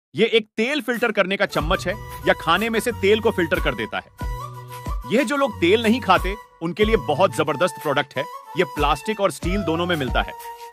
ये एक तेल फिल्टर करने का चम्मच है या खाने में से तेल को फिल्टर कर देता है। यह जो लोग तेल नहीं खाते उनके लिए बहुत जबरदस्त प्रोडक्ट है। यह प्लास्टिक और स्टील दोनों में मिलता है।